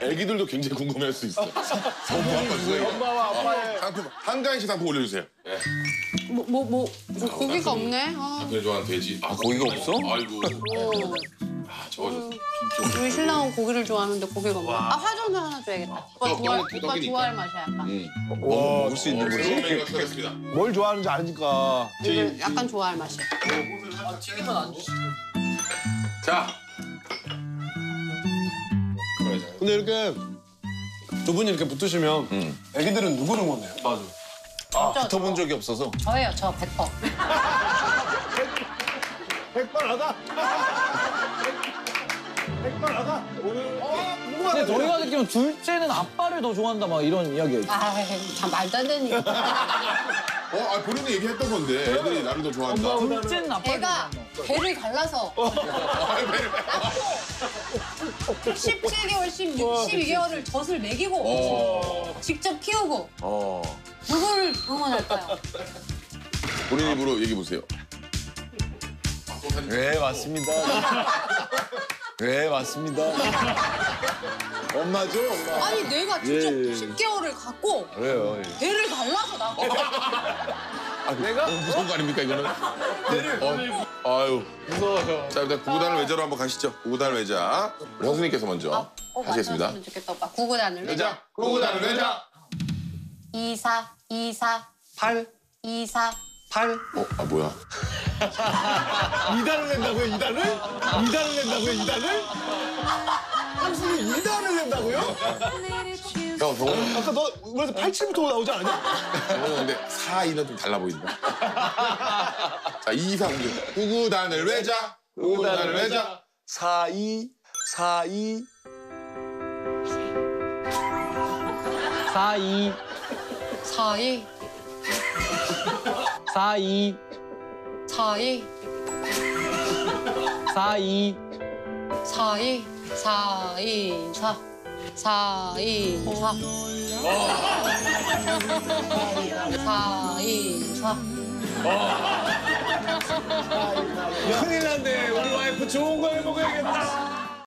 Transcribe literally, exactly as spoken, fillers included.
애기들도 굉장히 궁금해할 수 있어. 엄마와 아빠의 상품 한가인식 상품 올려주세요. 네. 뭐, 뭐, 뭐, 뭐 고기가 없네. 아, 남편이 좋아하는 돼지. 아 고기가 없어? 아이고. 어. 아 저거 우리 신랑은 고기를 좋아하는데 고기가 없네. 아, 화전을 하나 줘야겠다. 오빠 어, 좋아할, 떡, 오빠 떡이니까. 좋아할 맛이야, 약간. 음. 뭐 먹을 수 있는 새로운 거지? 메뉴가 추가됐습니다. 뭘 좋아하는지 아니까. 이걸 약간 좋아할 맛이야. 자. 근데 이렇게 두 분이 이렇게 붙으시면 음. 애기들은 누구를 원해요? 맞아. 아, 붙어본 적이 없어서. 저예요, 저 백 번. 백발하다. 백발하다. 오늘 근데 저희가 느끼면 둘째는 아빠를 더 좋아한다 막 이런 이야기가 있죠. 아, 참 말도 안 되는 얘기. 어, 아 본인이 얘기했던 건데 애들이 나를 더 좋아한다. 둘째는 아빠를 애가 배를 갈라서 십칠 개월, 십육, 십이 개월을 젖을 먹이고 어. 직접 키우고 어. 누구를 응원할까요? 본인 입으로 얘기해 보세요. 네, 맞습니다. 네, 맞습니다. 엄마죠, 엄마. 아니 내가 직접 예, 예. 십 개월을 갖고 그래요. 예. 배를 갈라서 나고 아, 내가? 너무 무서운 거 아닙니까 이거는? 어, 아유. 무서워요. 자 일단 구구단을 외자로 한번 가시죠. 구구단을 외자. 우리 선수님께서 먼저 꼭 하시겠습니다. 맞췄으면 좋겠다 오빠. 구구단을 외자. 구구단을 외자. 이사 이사 팔, 이사 팔. 어, 아 뭐야? 이단을 낸다고요? 이단을? 이단을 낸다고요? 이단을? 한숨이 이단을 낸다고요? 형, 병원, 아까 너 그래서 팔칠부터 나오지 않았냐? 병원 근데 사, 이는 좀 달라 보인다. 자, 이, 삼, 육. 구구단을 외자. 구구단을 외자. 사, 이, 사, 이. 사이 사이 사이 사이 사이 사이 사이 사 사이 사 사이 사 큰일 났네. 우리 와이프 좋은 거 해먹어야겠다.